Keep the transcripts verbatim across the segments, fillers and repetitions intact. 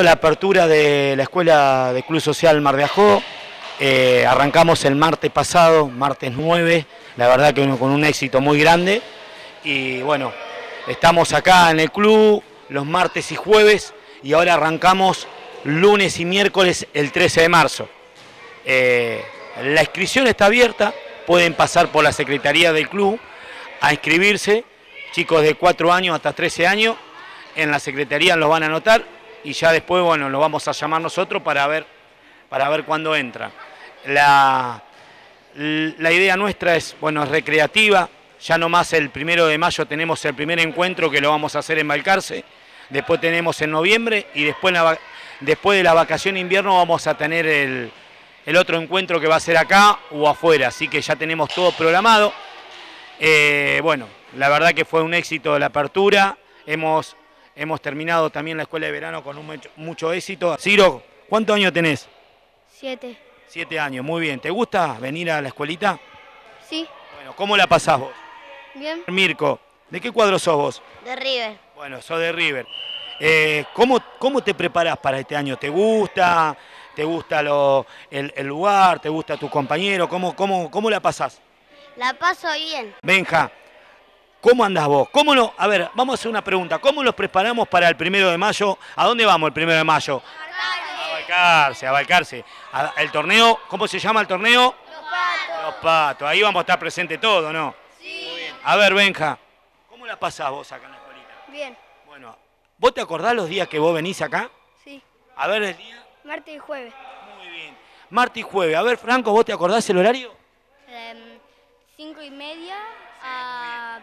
La apertura de la Escuela de Club Social Mar de Ajó, eh, arrancamos el martes pasado, martes nueve, la verdad que con un éxito muy grande. Y bueno, estamos acá en el club los martes y jueves y ahora arrancamos lunes y miércoles el trece de marzo. Eh, la inscripción está abierta, pueden pasar por la secretaría del club a inscribirse, chicos de cuatro años hasta trece años, en la secretaría los van a anotar y ya después, bueno, lo vamos a llamar nosotros para ver, para ver cuándo entra. La, la idea nuestra es, bueno, es recreativa, ya nomás el primero de mayo tenemos el primer encuentro que lo vamos a hacer en Balcarce, después tenemos en noviembre y después, la, después de la vacación de invierno vamos a tener el, el otro encuentro que va a ser acá o afuera, así que ya tenemos todo programado. Eh, bueno, la verdad que fue un éxito la apertura, hemos... Hemos terminado también la escuela de verano con un mucho, mucho éxito. Ciro, ¿cuántos años tenés? Siete. Siete años, muy bien. ¿Te gusta venir a la escuelita? Sí. Bueno, ¿cómo la pasás vos? Bien. Mirko, ¿de qué cuadro sos vos? De River. Bueno, sos de River. Eh, ¿cómo, ¿Cómo te preparás para este año? ¿Te gusta? ¿Te gusta lo, el, el lugar? ¿Te gusta tu compañero? ¿Cómo, cómo, ¿Cómo la pasás? La paso bien. Benja, ¿cómo andás vos? ¿Cómo no? A ver, vamos a hacer una pregunta. ¿Cómo los preparamos para el primero de mayo? ¿A dónde vamos el primero de mayo? A Balcarce, a Balcarce. A, el torneo, ¿cómo se llama el torneo? Los Patos. Los Patos. Ahí vamos a estar presentes todos, ¿no? Sí. Muy bien. A ver, Benja, ¿cómo la pasás vos acá en la escuelita? Bien. Bueno, ¿vos te acordás los días que vos venís acá? Sí. A ver el día. Martes y jueves. Muy bien. Martes y jueves. A ver, Franco, ¿vos te acordás el horario? Eh, cinco y media a...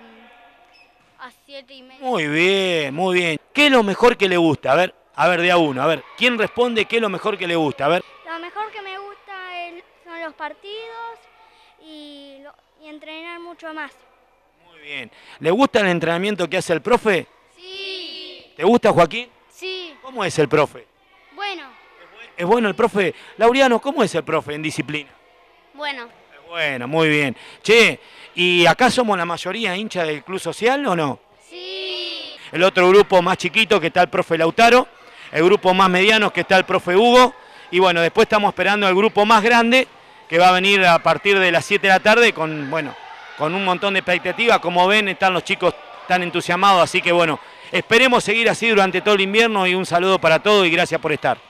A siete y media. Muy bien, muy bien. ¿Qué es lo mejor que le gusta? A ver, a ver, de a uno. A ver, ¿quién responde qué es lo mejor que le gusta? A ver. Lo mejor que me gusta es- son los partidos y, lo- y entrenar mucho más. Muy bien. ¿Le gusta el entrenamiento que hace el profe? Sí. ¿Te gusta, Joaquín? Sí. ¿Cómo es el profe? Bueno. ¿Es bueno el profe? Laureano, ¿cómo es el profe en disciplina? Bueno. Es bueno, muy bien. Che, ¿y acá somos la mayoría hincha del Club Social o no? Sí. El otro grupo más chiquito que está el profe Lautaro, el grupo más mediano que está el profe Hugo, y bueno, después estamos esperando el grupo más grande que va a venir a partir de las siete de la tarde con, bueno, con un montón de expectativas. Como ven, están los chicos tan entusiasmados, así que bueno, esperemos seguir así durante todo el invierno y un saludo para todos y gracias por estar.